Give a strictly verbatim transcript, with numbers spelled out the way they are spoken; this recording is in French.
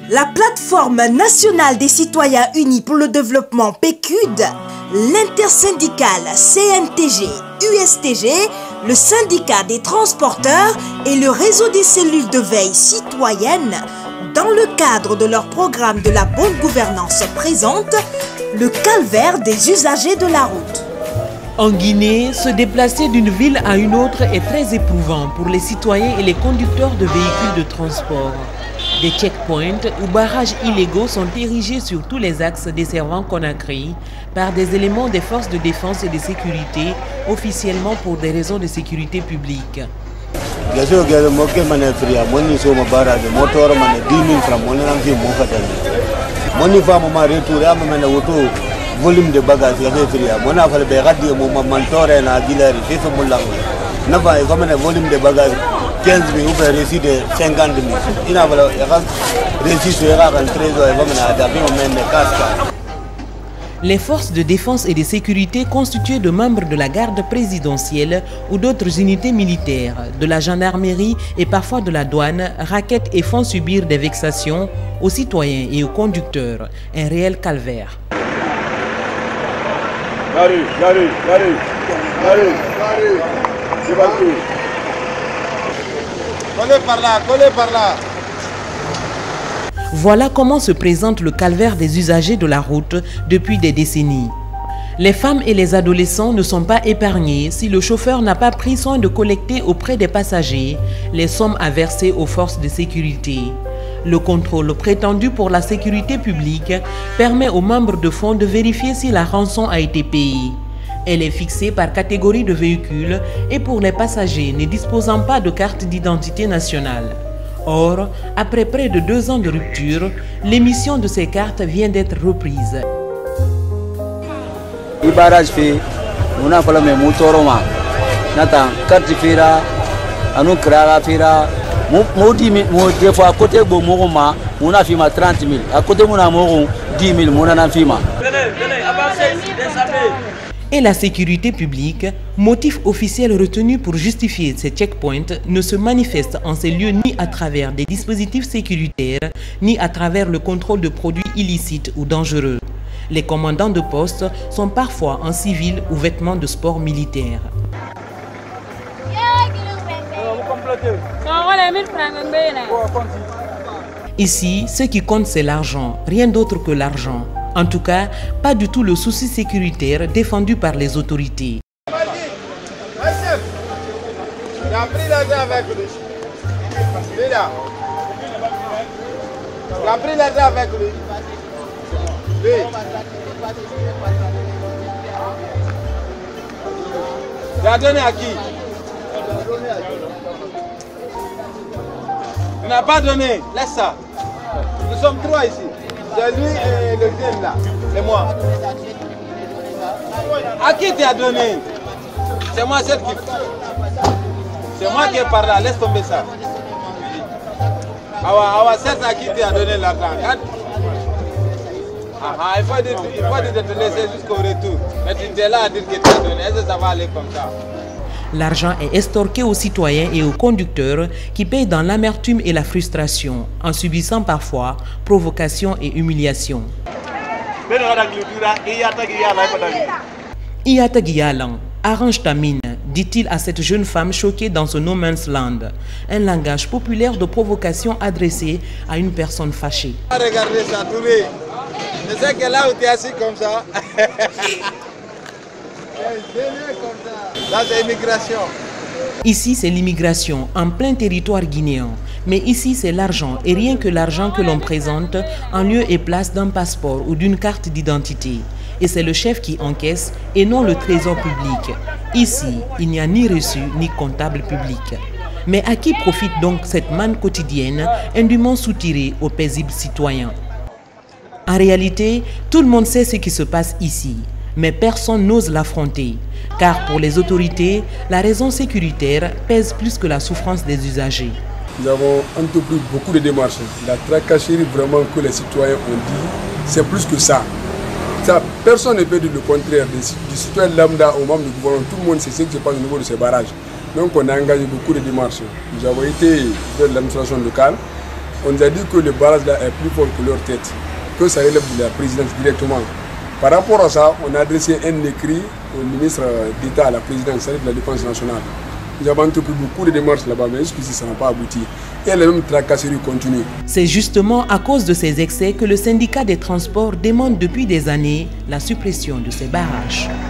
La plateforme nationale des citoyens unis pour le développement P C U D, l'intersyndicale C N T G U S T G, le syndicat des transporteurs et le réseau des cellules de veille citoyenne, dans le cadre de leur programme de la bonne gouvernance, présente le calvaire des usagers de la route. En Guinée, se déplacer d'une ville à une autre est très éprouvant pour les citoyens et les conducteurs de véhicules de transport. Des checkpoints ou barrages illégaux sont érigés sur tous les axes desservant Conakry par des éléments des forces de défense et de sécurité, officiellement pour des raisons de sécurité publique. Volume de bagages, il y avait free. Mon affaire de radio, mon mentor et la guillerée, c'est ce mon langue. N'a pas comme un volume de bagages quinze mille ou bien récit de cinquante mille. Il a voilà, il a réussi sur un trésor et comme un adapté au même casque. Les forces de défense et de sécurité constituées de membres de la garde présidentielle ou d'autres unités militaires, de la gendarmerie et parfois de la douane raquettent et font subir des vexations aux citoyens et aux conducteurs. Un réel calvaire. J'arrive, j'arrive, j'arrive, j'arrive, j'arrive, c'est parti. Collez par là, collez par là. Voilà comment se présente le calvaire des usagers de la route depuis des décennies. Les femmes et les adolescents ne sont pas épargnés si le chauffeur n'a pas pris soin de collecter auprès des passagers les sommes à verser aux forces de sécurité. Le contrôle prétendu pour la sécurité publique permet aux membres de fonds de vérifier si la rançon a été payée. Elle est fixée par catégorie de véhicules et pour les passagers ne disposant pas de carte d'identité nationale. Or, après près de deux ans de rupture, l'émission de ces cartes vient d'être reprise. Des fois à côté de Moroma, on a filmé trente mille. À côté de Monamoron, dix mille. On a filmé. Et la sécurité publique, motif officiel retenu pour justifier ces checkpoints, ne se manifeste en ces lieux ni à travers des dispositifs sécuritaires, ni à travers le contrôle de produits illicites ou dangereux. Les commandants de poste sont parfois en civil ou vêtements de sport militaire. Ici, ce qui compte, c'est l'argent, rien d'autre que l'argent. En tout cas, pas du tout le souci sécuritaire défendu par les autorités. Il a pris l'argent avec lui. Il a pris l'argent avec lui. Oui. Il a donné à qui? Il n'a pas donné, laisse ça. Nous sommes trois ici. C'est lui et le deuxième là, et moi. À qui tu as donné? C'est moi celle qui... C'est moi qui est par là, laisse tomber ça. Awa, c'est à qui tu as donné l'argent. Ah, ah, il faut dire, il faut dire de te laisser jusqu'au retour. Mais tu es là à dire que tu as donné, est-ce que ça va aller comme ça? L'argent est estorqué aux citoyens et aux conducteurs qui payent dans l'amertume et la frustration, en subissant parfois provocation et humiliation. Iyata Giyalan, arrange ta mine, dit-il à cette jeune femme choquée dans ce no man's land. Un langage populaire de provocation adressé à une personne fâchée. Regardez ça, Touré. Je sais que là où tu es assis comme ça. Là, c'est l'immigration. Ici, c'est l'immigration, en plein territoire guinéen. Mais ici, c'est l'argent, et rien que l'argent que l'on présente en lieu et place d'un passeport ou d'une carte d'identité. Et c'est le chef qui encaisse, et non le trésor public. Ici, il n'y a ni reçu, ni comptable public. Mais à qui profite donc cette manne quotidienne, indûment soutirée aux paisibles citoyens? En réalité, tout le monde sait ce qui se passe ici. Mais personne n'ose l'affronter, car pour les autorités, la raison sécuritaire pèse plus que la souffrance des usagers. Nous avons entrepris beaucoup de démarches. La tracasserie vraiment que les citoyens ont dit, c'est plus que ça. ça. Personne ne peut dire le contraire. Du citoyen lambda au membre du gouvernement, tout le monde sait ce qui se passe au niveau de ces barrages. Donc on a engagé beaucoup de démarches. Nous avons été vers l'administration locale on nous a dit que le barrage là est plus fort que leur tête, que ça relève de la présidence directement. Par rapport à ça, on a adressé un écrit au ministre d'État à la présidence de la Défense nationale. Nous avons entrepris beaucoup de démarches là-bas, mais jusqu'ici ça n'a pas abouti. Et la même tracasserie continue. C'est justement à cause de ces excès que le syndicat des transports demande depuis des années la suppression de ces barrages.